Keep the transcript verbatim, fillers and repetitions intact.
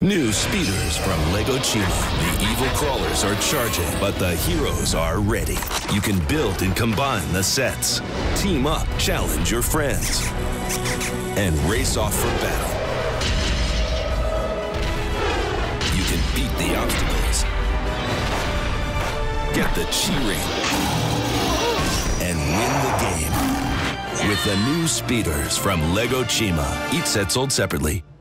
New Speedorz from Lego Chima. The evil crawlers are charging, but the heroes are ready. You can build and combine the sets. Team up, challenge your friends, and race off for battle. You can beat the obstacles, get the Chi ring, and win the game. With the new Speedorz from Lego Chima. Each set sold separately.